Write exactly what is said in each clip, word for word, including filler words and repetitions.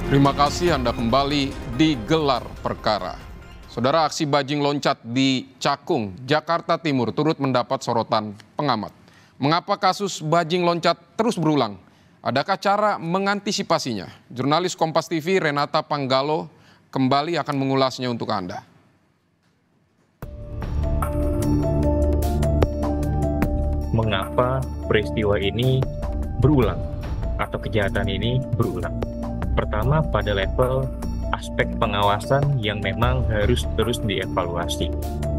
Terima kasih Anda kembali di Gelar Perkara. Saudara, aksi bajing loncat di Cakung, Jakarta Timur turut mendapat sorotan pengamat. Mengapa kasus bajing loncat terus berulang? Adakah cara mengantisipasinya? Jurnalis Kompas T V Renata Panggalo kembali akan mengulasnya untuk Anda. Mengapa peristiwa ini berulang atau kejahatan ini berulang? Pertama, pada level aspek pengawasan yang memang harus terus dievaluasi.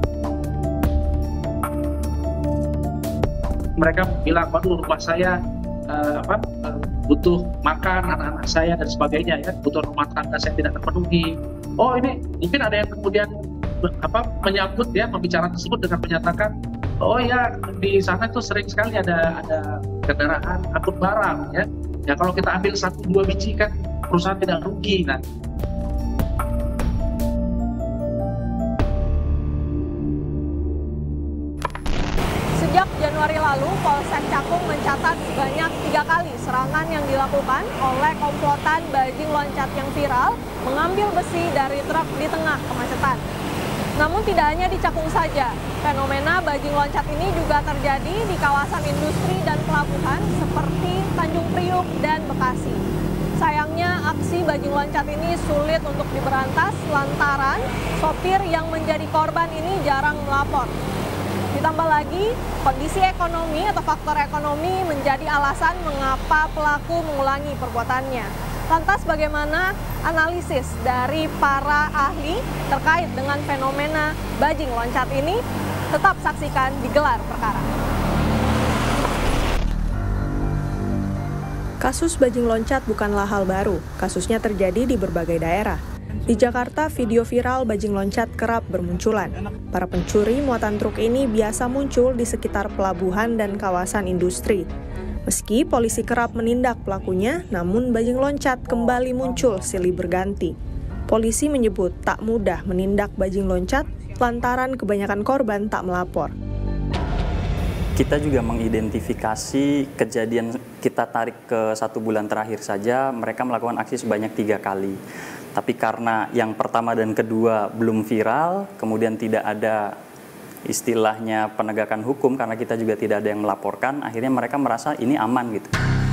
Mereka bilang, waduh rumah saya uh, apa, uh, butuh makan, anak-anak saya dan sebagainya, ya, butuh rumah tangga saya tidak terpenuhi. Oh ini mungkin ada yang kemudian apa menyambut ya pembicaraan tersebut dengan menyatakan, oh ya di sana tuh sering sekali ada ada kendaraan angkut barang, ya. Ya kalau kita ambil satu dua biji kan perusahaan tidak rugi. Nah, sejak Januari lalu, Polsek Cakung mencatat sebanyak tiga kali serangan yang dilakukan oleh komplotan bajing loncat yang viral mengambil besi dari truk di tengah kemacetan. Namun tidak hanya di Cakung saja, fenomena bajing loncat ini juga terjadi di kawasan industri dan pelabuhan seperti Tanjung Priuk dan Bekasi. Sayangnya aksi bajing loncat ini sulit untuk diberantas lantaran sopir yang menjadi korban ini jarang melapor. Ditambah lagi, kondisi ekonomi atau faktor ekonomi menjadi alasan mengapa pelaku mengulangi perbuatannya. Lantas bagaimana analisis dari para ahli terkait dengan fenomena bajing loncat ini? Tetap saksikan di Gelar Perkara. Kasus bajing loncat bukanlah hal baru. Kasusnya terjadi di berbagai daerah. Di Jakarta, video viral bajing loncat kerap bermunculan. Para pencuri muatan truk ini biasa muncul di sekitar pelabuhan dan kawasan industri. Meski polisi kerap menindak pelakunya, namun bajing loncat kembali muncul silih berganti. Polisi menyebut tak mudah menindak bajing loncat lantaran kebanyakan korban tak melapor. Kita juga mengidentifikasi kejadian, kita tarik ke satu bulan terakhir saja, mereka melakukan aksi sebanyak tiga kali. Tapi karena yang pertama dan kedua belum viral, kemudian tidak ada istilahnya penegakan hukum karena kita juga tidak ada yang melaporkan, akhirnya mereka merasa ini aman gitu.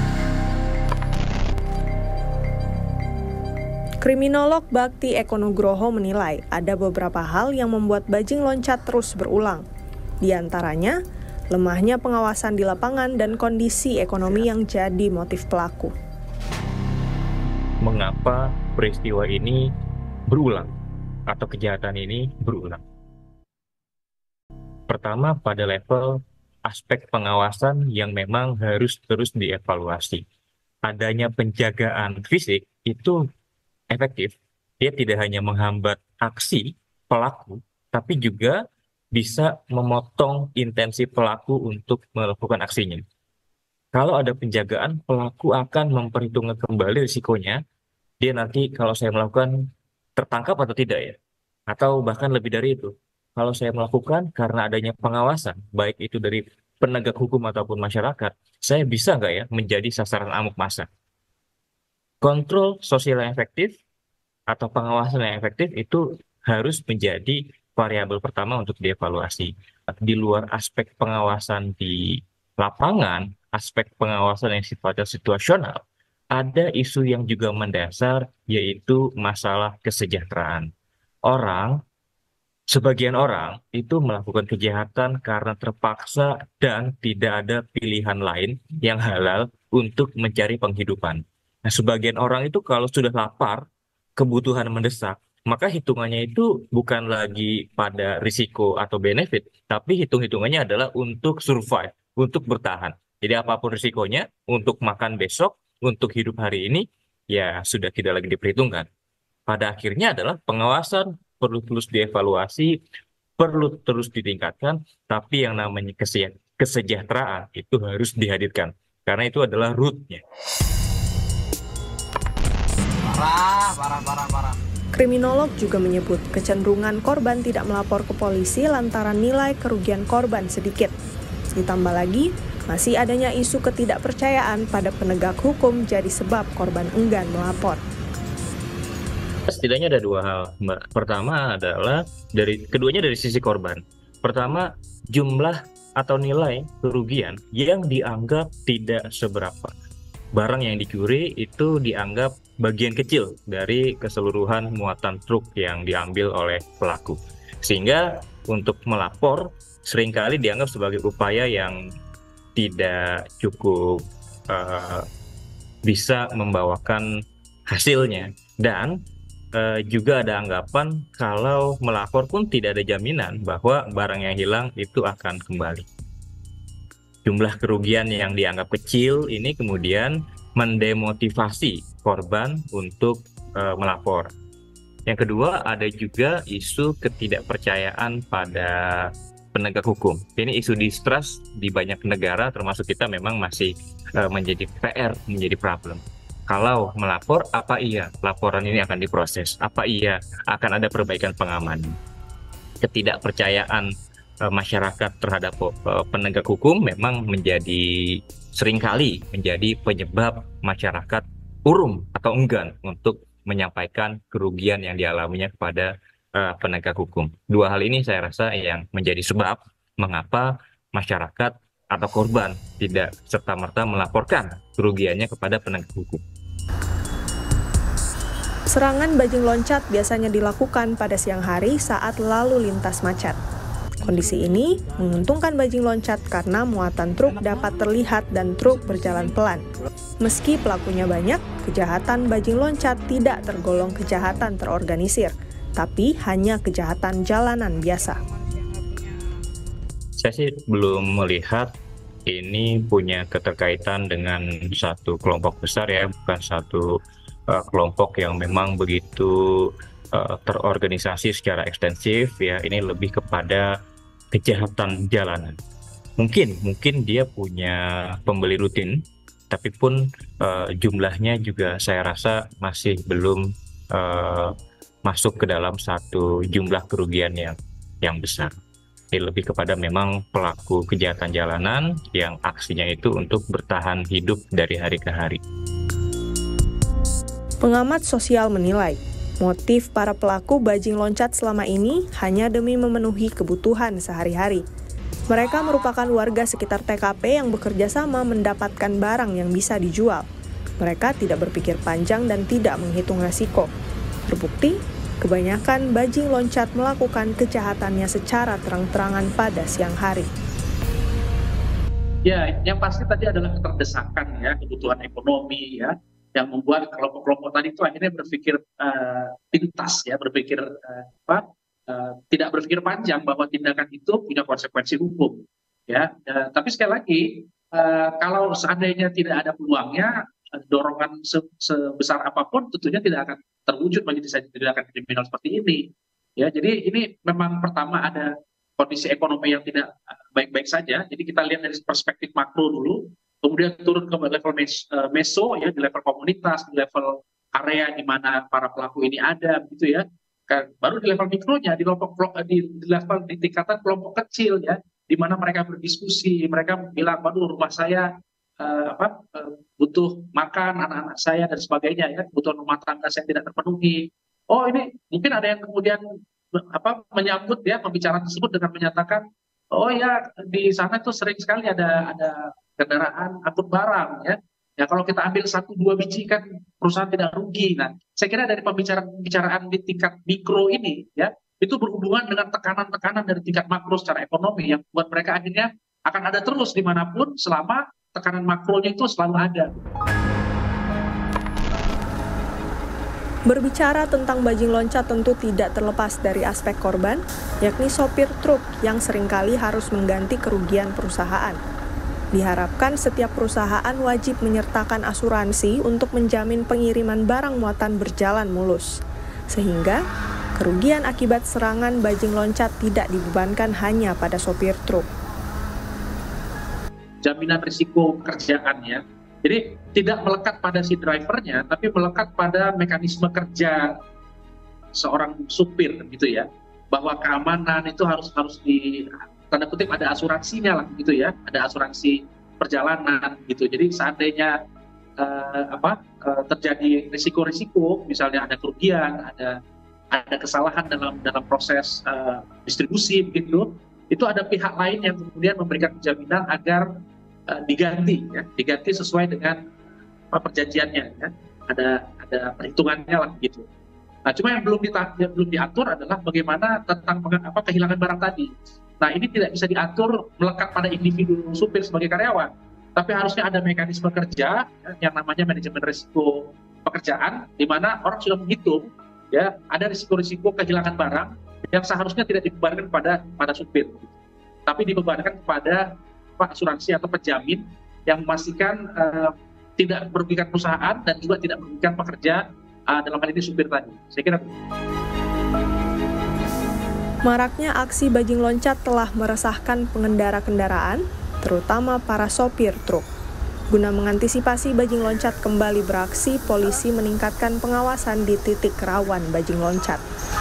Kriminolog Bakti Eko Nugroho menilai ada beberapa hal yang membuat bajing loncat terus berulang. Di antaranya, lemahnya pengawasan di lapangan dan kondisi ekonomi yang jadi motif pelaku. Mengapa peristiwa ini berulang atau kejahatan ini berulang? Pertama, pada level aspek pengawasan yang memang harus terus dievaluasi. Adanya penjagaan fisik itu efektif. Dia tidak hanya menghambat aksi pelaku, tapi juga bisa memotong intensi pelaku untuk melakukan aksinya. Kalau ada penjagaan, pelaku akan memperhitungkan kembali risikonya. Dia nanti kalau saya melakukan tertangkap atau tidak ya, atau bahkan lebih dari itu. Kalau saya melakukan karena adanya pengawasan, baik itu dari penegak hukum ataupun masyarakat, saya bisa nggak ya menjadi sasaran amuk massa? Kontrol sosial yang efektif atau pengawasan yang efektif itu harus menjadi variabel pertama untuk dievaluasi. Di luar aspek pengawasan di lapangan, aspek pengawasan yang sifatnya situasional, ada isu yang juga mendasar, yaitu masalah kesejahteraan. Orang Sebagian orang itu melakukan kejahatan karena terpaksa dan tidak ada pilihan lain yang halal untuk mencari penghidupan. Nah, sebagian orang itu kalau sudah lapar, kebutuhan mendesak, maka hitungannya itu bukan lagi pada risiko atau benefit, tapi hitung-hitungannya adalah untuk survive, untuk bertahan. Jadi apapun risikonya, untuk makan besok, untuk hidup hari ini, ya sudah tidak lagi diperhitungkan. Pada akhirnya adalah pengawasan perlu terus dievaluasi, perlu terus ditingkatkan, tapi yang namanya kesejahteraan itu harus dihadirkan, karena itu adalah root-nya. Parah, parah, parah, parah. Kriminolog juga menyebut kecenderungan korban tidak melapor ke polisi lantaran nilai kerugian korban sedikit. Ditambah lagi, masih adanya isu ketidakpercayaan pada penegak hukum jadi sebab korban enggan melapor. Setidaknya ada dua hal, Mbak. Pertama adalah dari keduanya dari sisi korban. Pertama, jumlah atau nilai kerugian yang dianggap tidak seberapa. Barang yang dicuri itu dianggap bagian kecil dari keseluruhan muatan truk yang diambil oleh pelaku. Sehingga untuk melapor seringkali dianggap sebagai upaya yang tidak cukup uh, bisa membawakan hasilnya. Dan uh, juga ada anggapan kalau melapor pun tidak ada jaminan bahwa barang yang hilang itu akan kembali. Jumlah kerugian yang dianggap kecil ini kemudian mendemotivasi korban untuk uh, melapor. Yang kedua, ada juga isu ketidakpercayaan pada penegak hukum. Ini isu distrust di banyak negara, termasuk kita, memang masih uh, menjadi P R, menjadi problem. Kalau melapor, apa iya laporan ini akan diproses? Apa iya akan ada perbaikan pengamanan? Ketidakpercayaan masyarakat terhadap penegak hukum memang menjadi seringkali menjadi penyebab masyarakat urung atau enggan untuk menyampaikan kerugian yang dialaminya kepada uh, penegak hukum. Dua hal ini saya rasa yang menjadi sebab mengapa masyarakat atau korban tidak serta-merta melaporkan kerugiannya kepada penegak hukum. Serangan bajing loncat biasanya dilakukan pada siang hari saat lalu lintas macet. Kondisi ini menguntungkan bajing loncat karena muatan truk dapat terlihat dan truk berjalan pelan. Meski pelakunya banyak, kejahatan bajing loncat tidak tergolong kejahatan terorganisir, tapi hanya kejahatan jalanan biasa. Saya sih belum melihat ini punya keterkaitan dengan satu kelompok besar ya, bukan satu uh, kelompok yang memang begitu uh, terorganisasi secara ekstensif ya. Ini lebih kepada kejahatan jalanan. Mungkin mungkin dia punya pembeli rutin, tapi pun uh, jumlahnya juga saya rasa masih belum uh, masuk ke dalam satu jumlah kerugian yang yang besar. Ini lebih kepada memang pelaku kejahatan jalanan yang aksinya itu untuk bertahan hidup dari hari ke hari. Pengamat sosial menilai, motif para pelaku bajing loncat selama ini hanya demi memenuhi kebutuhan sehari-hari. Mereka merupakan warga sekitar T K P yang bekerja sama mendapatkan barang yang bisa dijual. Mereka tidak berpikir panjang dan tidak menghitung resiko. Terbukti, kebanyakan bajing loncat melakukan kejahatannya secara terang-terangan pada siang hari. Ya, yang pasti tadi adalah keterdesakan ya, kebutuhan ekonomi ya, yang membuat kelompok-kelompok tadi itu akhirnya berpikir uh, pintas ya, berpikir uh, apa, uh, tidak berpikir panjang bahwa tindakan itu punya konsekuensi hukum ya. Uh, tapi sekali lagi uh, kalau seandainya tidak ada peluangnya, uh, dorongan se- sebesar apapun tentunya tidak akan terwujud bagi tindakan kriminal seperti ini ya. Jadi ini memang pertama ada kondisi ekonomi yang tidak baik-baik saja. Jadi kita lihat dari perspektif makro dulu, kemudian turun ke level mes, uh, meso ya, di level komunitas, di level area di mana para pelaku ini ada gitu ya. Baru di level mikronya, di kelompok di, di level di tingkatan kelompok kecil ya, di mana mereka berdiskusi, mereka bilang, waduh rumah saya uh, apa uh, butuh makan anak-anak saya dan sebagainya ya, kebutuhan rumah tangga saya tidak terpenuhi. Oh ini mungkin ada yang kemudian apa menyambut ya pembicaraan tersebut dengan menyatakan, oh ya di sana itu sering sekali ada ada kendaraan angkut barang ya. Ya kalau kita ambil satu dua biji kan perusahaan tidak rugi. Nah, saya kira dari pembicaraan-pembicaraan di tingkat mikro ini ya, itu berhubungan dengan tekanan-tekanan dari tingkat makro secara ekonomi yang buat mereka akhirnya akan ada terus dimanapun selama tekanan makronya itu selalu ada. Berbicara tentang bajing loncat tentu tidak terlepas dari aspek korban, yakni sopir truk yang seringkali harus mengganti kerugian perusahaan. Diharapkan setiap perusahaan wajib menyertakan asuransi untuk menjamin pengiriman barang muatan berjalan mulus, sehingga kerugian akibat serangan bajing loncat tidak dibebankan hanya pada sopir truk. Jaminan risiko pekerjaan ya. Jadi tidak melekat pada si drivernya, tapi melekat pada mekanisme kerja seorang supir gitu ya. Bahwa keamanan itu harus harus di tanda kutip ada asuransinya lah gitu ya, ada asuransi perjalanan gitu. Jadi seandainya uh, apa uh, terjadi risiko-risiko, misalnya ada kerugian, ada ada kesalahan dalam dalam proses uh, distribusi begitu, itu ada pihak lain yang kemudian memberikan jaminan agar uh, diganti, ya, diganti sesuai dengan apa, perjanjiannya, ya. Ada ada perhitungannya lah gitu. Nah, cuma yang belum, dita- yang belum diatur adalah bagaimana tentang apa kehilangan barang tadi. Nah, ini tidak bisa diatur melekat pada individu supir sebagai karyawan, tapi harusnya ada mekanisme kerja ya, yang namanya manajemen risiko pekerjaan, di mana orang sudah menghitung ya ada risiko-risiko kehilangan barang yang seharusnya tidak dibebankan pada pada supir, tapi dibebankan kepada apa, asuransi atau penjamin yang memastikan uh, tidak merugikan perusahaan dan juga tidak merugikan pekerja, uh, dalam hal ini supir tadi. Saya kira. Maraknya aksi bajing loncat telah meresahkan pengendara kendaraan, terutama para sopir truk. Guna mengantisipasi bajing loncat kembali beraksi, polisi meningkatkan pengawasan di titik rawan bajing loncat.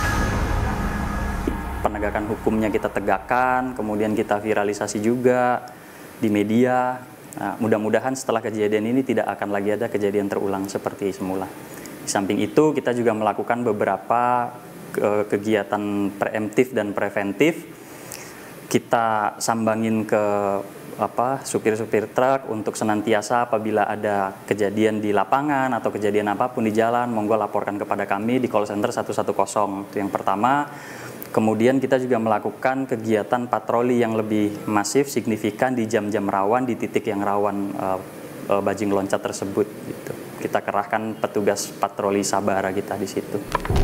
Penegakan hukumnya kita tegakkan, kemudian kita viralisasi juga di media. Nah, mudah-mudahan setelah kejadian ini tidak akan lagi ada kejadian terulang seperti semula. Di samping itu, kita juga melakukan beberapa kegiatan preemptif dan preventif. Kita sambangin ke apa supir-supir truk untuk senantiasa apabila ada kejadian di lapangan atau kejadian apapun di jalan, monggo laporkan kepada kami di call center satu satu nol. Itu yang pertama. Kemudian kita juga melakukan kegiatan patroli yang lebih masif, signifikan di jam-jam rawan, di titik yang rawan uh, uh, bajing loncat tersebut. Gitu. Kita kerahkan petugas patroli sabara kita di situ.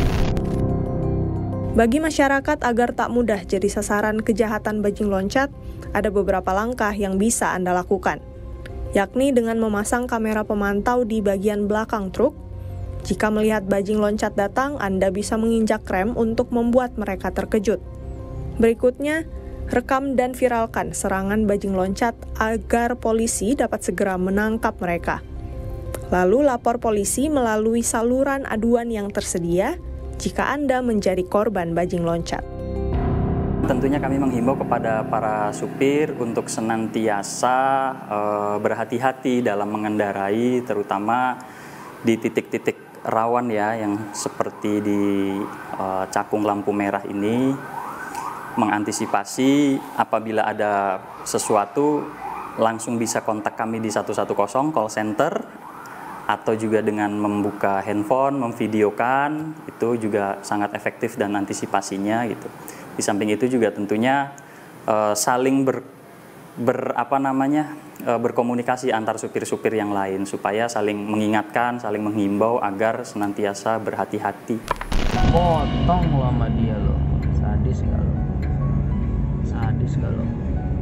Bagi masyarakat agar tak mudah jadi sasaran kejahatan bajing loncat, ada beberapa langkah yang bisa Anda lakukan, yakni dengan memasang kamera pemantau di bagian belakang truk. Jika melihat bajing loncat datang, Anda bisa menginjak rem untuk membuat mereka terkejut. Berikutnya, rekam dan viralkan serangan bajing loncat agar polisi dapat segera menangkap mereka. Lalu lapor polisi melalui saluran aduan yang tersedia jika Anda menjadi korban bajing loncat. Tentunya kami menghimbau kepada para supir untuk senantiasa e, berhati-hati dalam mengendarai, terutama di titik-titik rawan ya, yang seperti di e, Cakung lampu merah ini. Mengantisipasi apabila ada sesuatu, langsung bisa kontak kami di satu satu nol call center, atau juga dengan membuka handphone, memvideokan, itu juga sangat efektif dan antisipasinya gitu. Di samping itu juga tentunya uh, saling ber, ber apa namanya uh, berkomunikasi antar supir-supir yang lain supaya saling mengingatkan, saling menghimbau agar senantiasa berhati-hati. Potong lo sama dia lo, sadis gak lo? Sadis gak lo?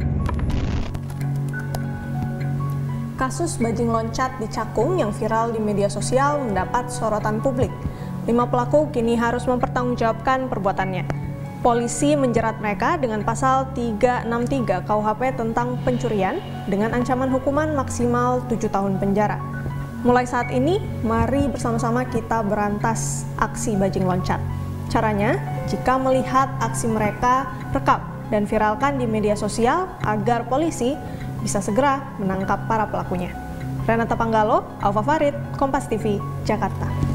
Kasus bajing loncat di Cakung yang viral di media sosial mendapat sorotan publik. Lima pelaku kini harus mempertanggungjawabkan perbuatannya. Polisi menjerat mereka dengan pasal tiga enam tiga K U H P tentang pencurian dengan ancaman hukuman maksimal tujuh tahun penjara. Mulai saat ini, mari bersama-sama kita berantas aksi bajing loncat. Caranya, jika melihat aksi mereka, rekam dan viralkan di media sosial agar polisi bisa segera menangkap para pelakunya. Renata Panggalo, Alfa Farid, Kompas T V, Jakarta.